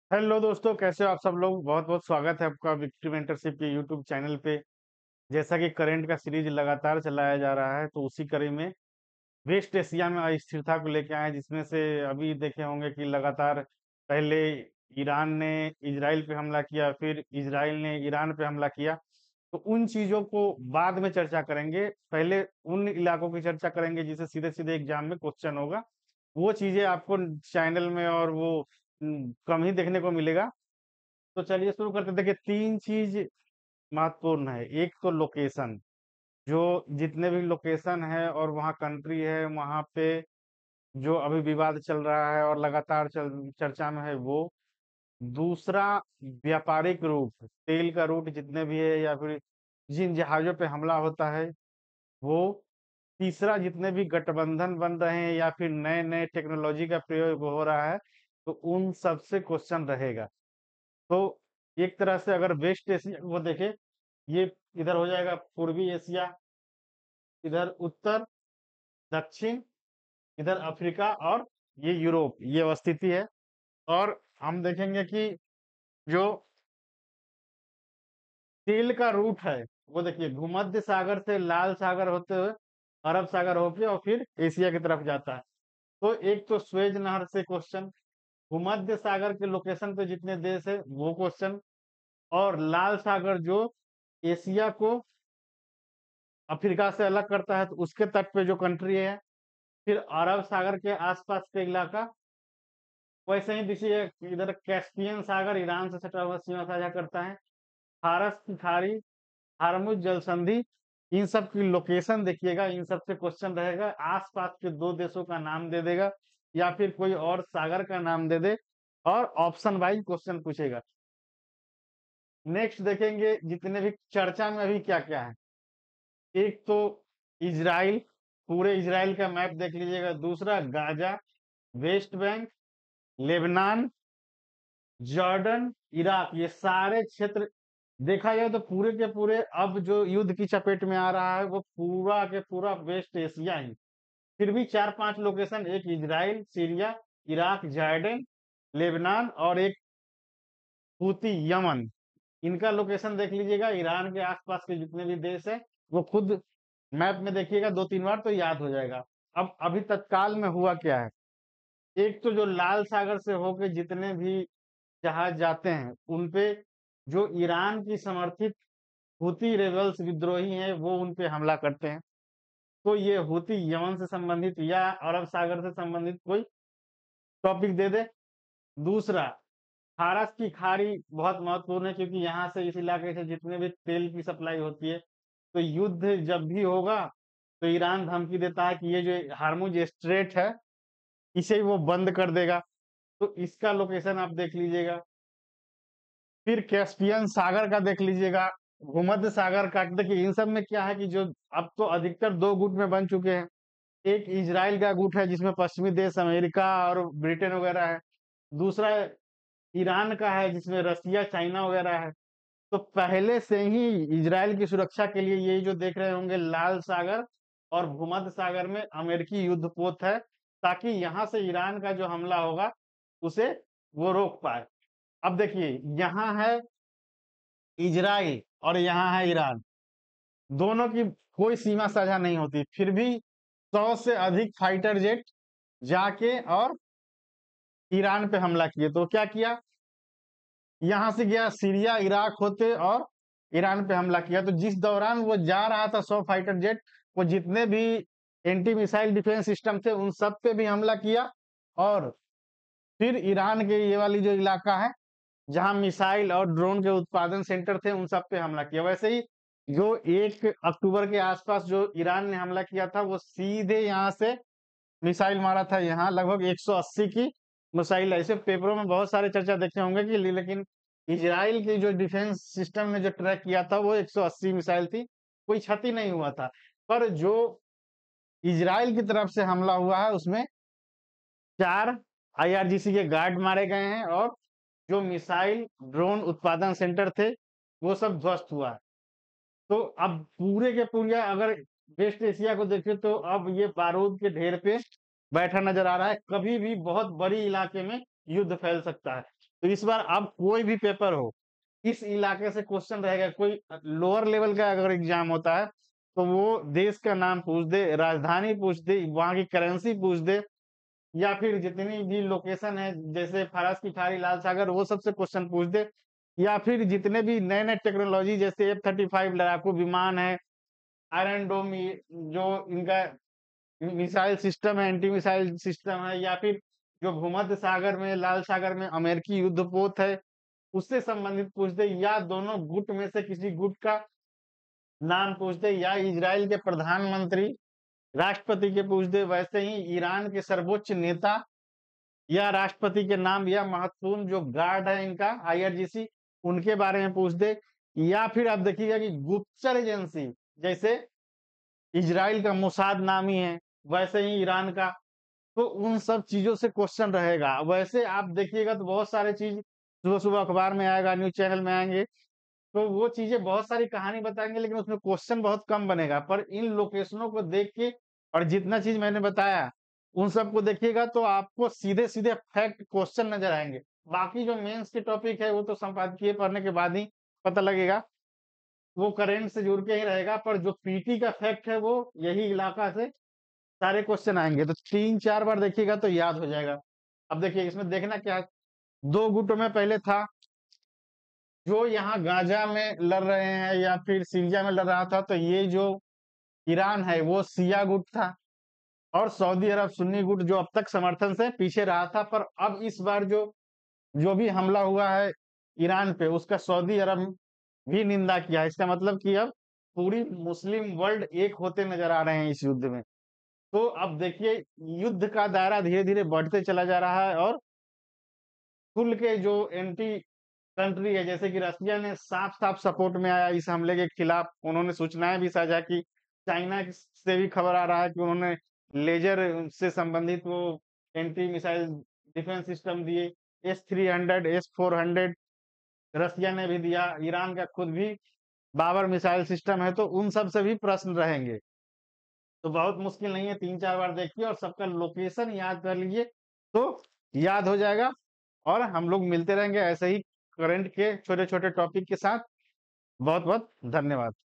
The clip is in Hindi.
हेलो दोस्तों, कैसे हो आप सब लोग। बहुत बहुत स्वागत है आपका विक्ट्री मेंटरशिप के यूट्यूब चैनल पे। जैसा कि करंट का सीरीज लगातार चलाया जा रहा है, तो उसी कड़ी में वेस्ट एशिया में अस्थिरता को लेके आए, जिसमें से अभी देखे होंगे कि लगातार पहले ईरान ने इजराइल पे हमला किया, फिर इजराइल ने ईरान पे हमला किया। तो उन चीजों को बाद में चर्चा करेंगे। पहले उन इलाकों की चर्चा करेंगे जिसे सीधे सीधे एग्जाम में क्वेश्चन होगा। वो चीजें आपको चैनल में और वो कम ही देखने को मिलेगा। तो चलिए शुरू करते हैं। देखिए, तीन चीज महत्वपूर्ण है। एक तो लोकेशन, जो जितने भी लोकेशन है और वहाँ कंट्री है, वहाँ पे जो अभी विवाद चल रहा है और लगातार चर्चा में है वो। दूसरा, व्यापारिक रूट, तेल का रूट जितने भी है या फिर जिन जहाजों पे हमला होता है वो। तीसरा, जितने भी गठबंधन बन रहे हैं या फिर नए नए टेक्नोलॉजी का प्रयोग हो रहा है, तो उन सब से क्वेश्चन रहेगा। तो एक तरह से अगर वेस्ट एशिया को देखें, ये इधर हो जाएगा पूर्वी एशिया, इधर उत्तर, दक्षिण, इधर अफ्रीका, और ये यूरोप, ये अवस्थिति है। और हम देखेंगे कि जो तेल का रूट है वो देखिए भूमध्य सागर से लाल सागर होते हुए अरब सागर होके और फिर एशिया की तरफ जाता है। तो एक तो स्वेज नहर से क्वेश्चन, भूमध्य सागर के लोकेशन पे जितने देश है वो क्वेश्चन, और लाल सागर जो एशिया को अफ्रीका से अलग करता है, तो उसके तट पे जो कंट्री है। फिर अरब सागर के आसपास का इलाका। वैसे ही देखिए, इधर कैस्पियन सागर ईरान से सटा हुआ सीमा साझा करता है। फारस की खाड़ी, हार्मुज जल संधि, इन सब की लोकेशन देखिएगा। इन सब से क्वेश्चन रहेगा। आसपास के दो देशों का नाम दे देगा या फिर कोई और सागर का नाम दे दे, और ऑप्शन वाइज क्वेश्चन पूछेगा। नेक्स्ट देखेंगे जितने भी चर्चा में अभी क्या क्या है। एक तो इजराइल, पूरे इजराइल का मैप देख लीजिएगा। दूसरा, Gaza, West Bank, Lebanon, Jordan, Iraq, ये सारे क्षेत्र देखा जाए तो पूरे के पूरे अब जो युद्ध की चपेट में आ रहा है वो पूरा के पूरा वेस्ट एशिया ही। फिर भी चार पांच लोकेशन, एक Israel, Syria, Iraq, Jordan, Lebanon, और एक हूती यमन। इनका लोकेशन देख लीजिएगा। ईरान के आसपास के जितने भी देश है वो खुद मैप में देखिएगा दो तीन बार तो याद हो जाएगा। अब अभी तत्काल में हुआ क्या है। एक तो जो लाल सागर से होके जितने भी जहाज जाते हैं उनपे जो ईरान की समर्थित हूती रेबल्स विद्रोही हैं वो उनपे हमला करते हैं। तो ये हूती यमन से संबंधित या अरब सागर से संबंधित कोई टॉपिक दे दे। दूसरा, फारस की खाड़ी बहुत महत्वपूर्ण है, क्योंकि यहाँ से इस इलाके से जितने भी तेल की सप्लाई होती है। तो युद्ध जब भी होगा तो ईरान धमकी देता है कि ये जो हार्मुज स्ट्रेट है इसे वो बंद कर देगा। तो इसका लोकेशन आप देख लीजिएगा। फिर कैस्पियन सागर का देख लीजिएगा, भूमध्य सागर का देखिए। इन सब में क्या है कि जो अब तो अधिकतर दो गुट में बन चुके हैं। एक इजराइल का गुट है जिसमें पश्चिमी देश अमेरिका और ब्रिटेन वगैरह है। दूसरा ईरान का है जिसमें रसिया, चाइना वगैरह है। तो पहले से ही इजराइल की सुरक्षा के लिए ये जो देख रहे होंगे लाल सागर और भूमध्य सागर में अमेरिकी युद्धपोत है, ताकि यहाँ से ईरान का जो हमला होगा उसे वो रोक पाए। अब देखिए, यहाँ है इजराइल और यहाँ है ईरान, दोनों की कोई सीमा साझा नहीं होती, फिर भी 100 से अधिक फाइटर जेट जाके और ईरान पे हमला किए। तो क्या किया, यहाँ से गया सीरिया इराक होते और ईरान पे हमला किया। तो जिस दौरान वो जा रहा था 100 फाइटर जेट, वो जितने भी एंटी मिसाइल डिफेंस सिस्टम थे उन सब पे भी हमला किया। और फिर ईरान के ये वाली जो इलाका है जहां मिसाइल और ड्रोन के उत्पादन सेंटर थे उन सब पे हमला किया। वैसे ही जो 1 अक्टूबर के आसपास जो ईरान ने हमला किया था वो सीधे यहाँ से मिसाइल मारा था। यहाँ लगभग 180 की मिसाइल। ऐसे पेपरों में बहुत सारे चर्चा देखे होंगे कि लेकिन इजराइल की जो डिफेंस सिस्टम ने जो ट्रैक किया था वो 180 मिसाइल थी, कोई क्षति नहीं हुआ था। पर जो इजराइल की तरफ से हमला हुआ है उसमें 4 IRGC के गार्ड मारे गए हैं, और जो मिसाइल ड्रोन उत्पादन सेंटर थे वो सब ध्वस्त हुआ है। तो अब पूरे के पूरे अगर वेस्ट एशिया को देखें तो अब ये बारूद के ढेर पे बैठा नजर आ रहा है। कभी भी बहुत बड़ी इलाके में युद्ध फैल सकता है। तो इस बार अब कोई भी पेपर हो, इस इलाके से क्वेश्चन रहेगा। कोई लोअर लेवल का अगर एग्जाम होता है तो वो देश का नाम पूछ दे, राजधानी पूछ दे, वहां की करेंसी पूछ दे, या फिर जितनी भी लोकेशन है जैसे फरस की खाड़ी, लाल सागर, वो सबसे क्वेश्चन पूछ दे, या फिर जितने भी नए नए टेक्नोलॉजी जैसे F-35 लड़ाकू विमान है, आयरन डोम, जो इनका मिसाइल सिस्टम है, एंटी मिसाइल सिस्टम है, या फिर जो भूमध्य सागर में, लाल सागर में अमेरिकी युद्धपोत है, उससे संबंधित पूछ दे, या दोनों गुट में से किसी गुट का नाम पूछ दे, या इजराइल के प्रधानमंत्री, राष्ट्रपति के पूछ दे, वैसे ही ईरान के सर्वोच्च नेता या राष्ट्रपति के नाम, या महत्वपूर्ण जो गार्ड है इनका IRGC, उनके बारे में पूछ दे, या फिर आप देखिएगा कि गुप्तचर एजेंसी, जैसे इजराइल का मोसाद नामी है, वैसे ही ईरान का, तो उन सब चीजों से क्वेश्चन रहेगा। वैसे आप देखिएगा तो बहुत सारे चीज सुबह सुबह अखबार में आएगा, न्यूज चैनल में आएंगे, तो वो चीजें बहुत सारी कहानी बताएंगे, लेकिन उसमें क्वेश्चन बहुत कम बनेगा। पर इन लोकेशनों को देख के और जितना चीज मैंने बताया उन सबको देखिएगा तो आपको सीधे सीधे फैक्ट क्वेश्चन नजर आएंगे। बाकी जो मेंस के टॉपिक है वो तो संपादकीय पढ़ने के बाद ही पता लगेगा, वो करेंट से जुड़ के ही रहेगा। पर जो पीटी का फैक्ट है वो यही इलाका से सारे क्वेश्चन आएंगे, तो 3-4 बार देखिएगा तो याद हो जाएगा। अब देखिए इसमें देखना क्या है, दो गुटों में पहले था, जो यहाँ गाजा में लड़ रहे हैं या फिर सीरिया में लड़ रहा था, तो ये जो ईरान है वो शिया गुट था, और सऊदी अरब सुन्नी गुट जो अब तक समर्थन से पीछे रहा था। पर अब इस बार जो जो भी हमला हुआ है ईरान पे, उसका सऊदी अरब भी निंदा किया है। इसका मतलब कि अब पूरी मुस्लिम वर्ल्ड एक होते नजर आ रहे हैं इस युद्ध में। तो अब देखिए युद्ध का दायरा धीरे धीरे बढ़ते चला जा रहा है, और कुल के जो एंटी कंट्री है जैसे कि रसिया ने साफ साफ सपोर्ट में आया इस हमले के खिलाफ, उन्होंने सूचनाएं भी साझा की। चाइना से भी खबर आ रहा है कि उन्होंने लेजर से संबंधित वो एंटी मिसाइल डिफेंस सिस्टम दिए, S-300, S-400 रसिया ने भी दिया, ईरान का खुद भी बाबर मिसाइल सिस्टम है। तो उन सब से भी प्रश्न रहेंगे, तो बहुत मुश्किल नहीं है, 3-4 बार देखिए और सबका लोकेशन याद कर लीजिए तो याद हो जाएगा। और हम लोग मिलते रहेंगे ऐसे ही करंट के छोटे छोटे टॉपिक के साथ। बहुत बहुत धन्यवाद।